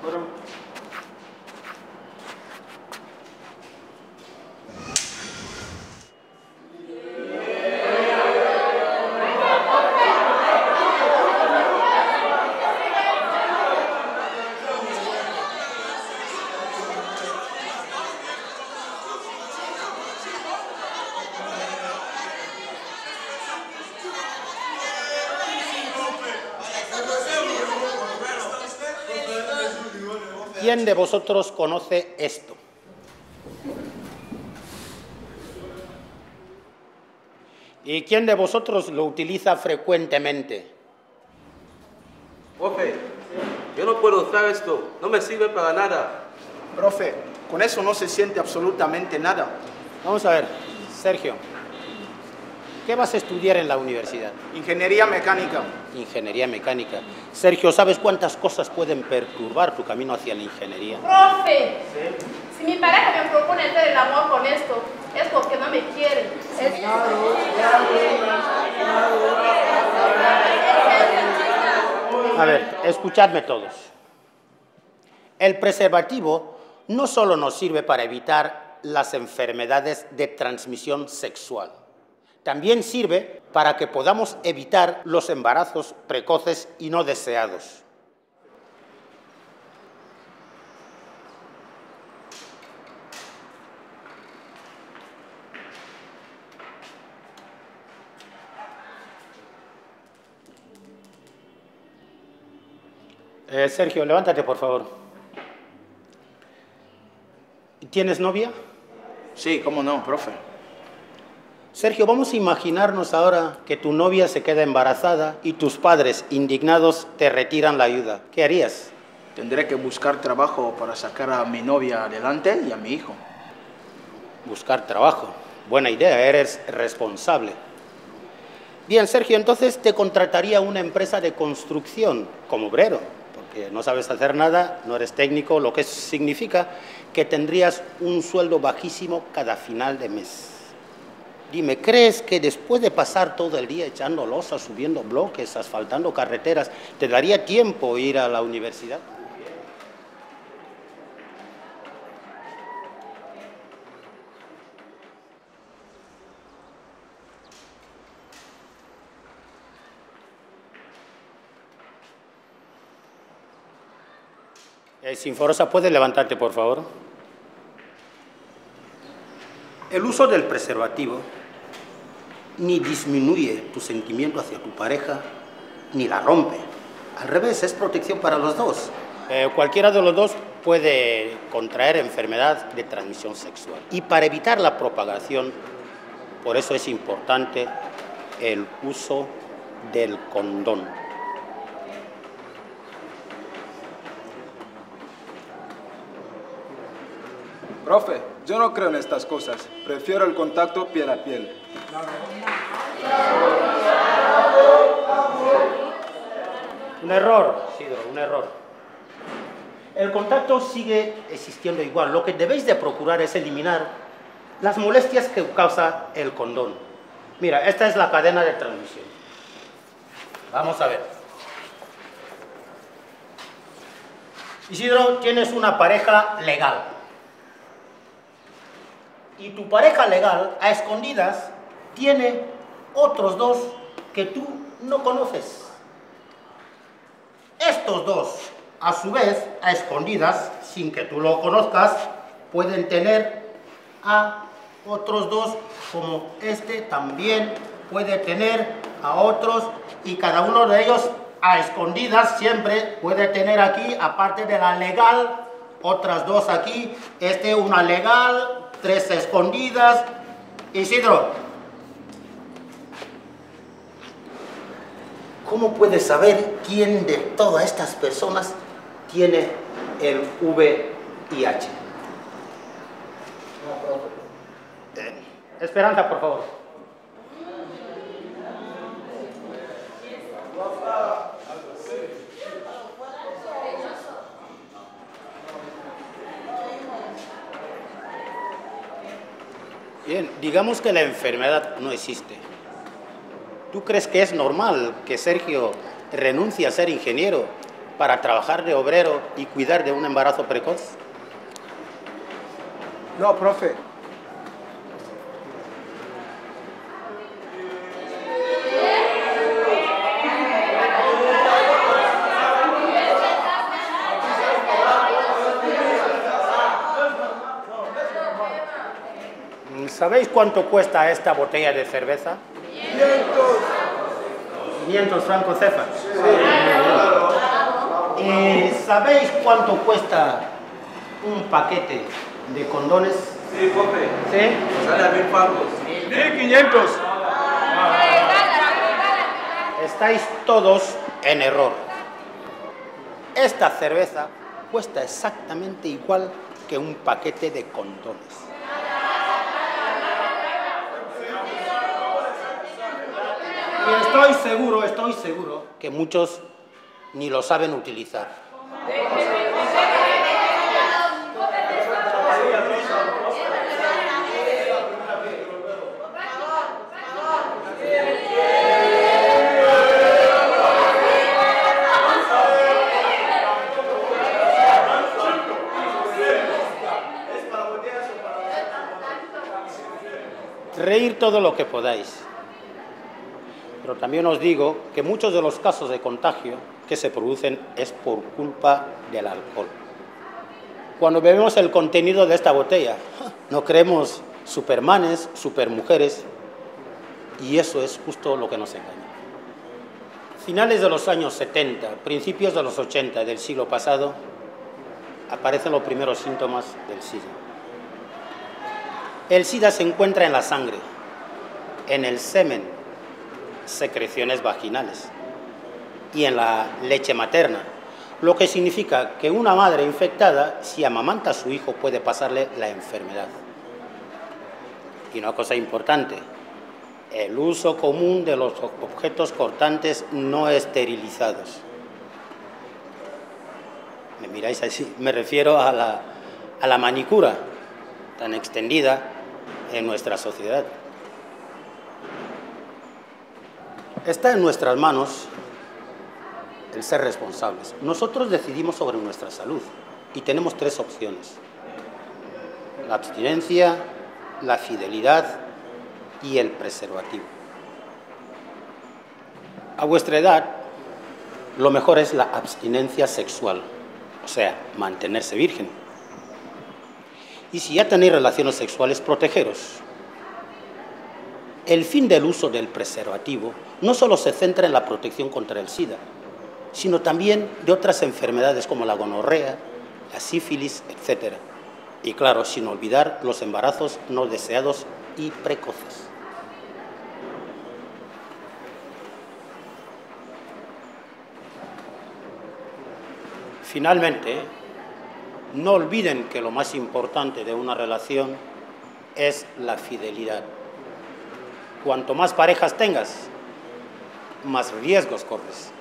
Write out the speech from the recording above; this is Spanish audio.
¿Quién de vosotros conoce esto? ¿Y quién de vosotros lo utiliza frecuentemente? Profe, yo no puedo usar esto, no me sirve para nada. Profe, con eso no se siente absolutamente nada. Vamos a ver, Sergio, ¿qué vas a estudiar en la universidad? Ingeniería mecánica. Ingeniería mecánica. Sergio, ¿sabes cuántas cosas pueden perturbar tu camino hacia la ingeniería? Profe, si mi pareja me propone hacer el amor con esto, es porque no me quiere. A ver, escuchadme todos. El preservativo no solo nos sirve para evitar las enfermedades de transmisión sexual, también sirve para que podamos evitar los embarazos precoces y no deseados. Sergio, levántate, por favor. ¿Tienes novia? Sí, cómo no, profe. Sergio, vamos a imaginarnos ahora que tu novia se queda embarazada y tus padres, indignados, te retiran la ayuda. ¿Qué harías? Tendré que buscar trabajo para sacar a mi novia adelante y a mi hijo. Buscar trabajo. Buena idea, eres responsable. Bien, Sergio, entonces te contrataría una empresa de construcción como obrero, porque no sabes hacer nada, no eres técnico, lo que significa que tendrías un sueldo bajísimo cada final de mes. Dime, ¿crees que después de pasar todo el día echando losas, subiendo bloques, asfaltando carreteras, te daría tiempo ir a la universidad? Sinforosa, ¿puedes levantarte, por favor? El uso del preservativo ni disminuye tu sentimiento hacia tu pareja, ni la rompe. Al revés, es protección para los dos. Cualquiera de los dos puede contraer enfermedad de transmisión sexual. Y para evitar la propagación, por eso es importante el uso del condón. Profe, yo no creo en estas cosas. Prefiero el contacto piel a piel. Un error, Isidro, un error. El contacto sigue existiendo igual. Lo que debéis de procurar es eliminar las molestias que causa el condón. Mira, esta es la cadena de transmisión. Vamos a ver. Isidro, tienes una pareja legal. Y tu pareja legal, a escondidas, tiene otros dos que tú no conoces. Estos dos, a su vez, a escondidas, sin que tú lo conozcas, pueden tener a otros dos, como este también puede tener a otros, y cada uno de ellos, a escondidas, siempre puede tener aquí, aparte de la legal, otras dos aquí, una legal, 3 escondidas. Isidro, ¿cómo puedes saber quién de todas estas personas tiene el VIH? Esperanza, por favor. Bien, digamos que la enfermedad no existe. ¿Tú crees que es normal que Sergio renuncie a ser ingeniero para trabajar de obrero y cuidar de un embarazo precoz? No, profe. ¿Sabéis cuánto cuesta esta botella de cerveza? 500 francos cefas. ¿Y sabéis cuánto cuesta un paquete de condones? Sí, profe. ¿Sí? Sale a 1000 francos. 1500. Estáis todos en error. Esta cerveza cuesta exactamente igual que un paquete de condones. Y estoy seguro que muchos ni lo saben utilizar. Reír todo lo que podáis. Pero también os digo que muchos de los casos de contagio que se producen es por culpa del alcohol. Cuando bebemos el contenido de esta botella, no creemos supermanes, supermujeres, y eso es justo lo que nos engaña. Finales de los años 70, principios de los 80 del siglo pasado, aparecen los primeros síntomas del SIDA. El SIDA se encuentra en la sangre, en el semen, secreciones vaginales y en la leche materna, lo que significa que una madre infectada, si amamanta a su hijo, puede pasarle la enfermedad. Y una cosa importante, el uso común de los objetos cortantes no esterilizados. Me miráis así, me refiero a la manicura tan extendida en nuestra sociedad. Está en nuestras manos el ser responsables. Nosotros decidimos sobre nuestra salud y tenemos tres opciones: la abstinencia, la fidelidad y el preservativo. A vuestra edad, lo mejor es la abstinencia sexual, o sea, mantenerse virgen. Y si ya tenéis relaciones sexuales, protegeros. El fin del uso del preservativo no solo se centra en la protección contra el SIDA, sino también de otras enfermedades como la gonorrea, la sífilis, etc. Y claro, sin olvidar los embarazos no deseados y precoces. Finalmente, no olviden que lo más importante de una relación es la fidelidad. Cuanto más parejas tengas, más riesgos corres.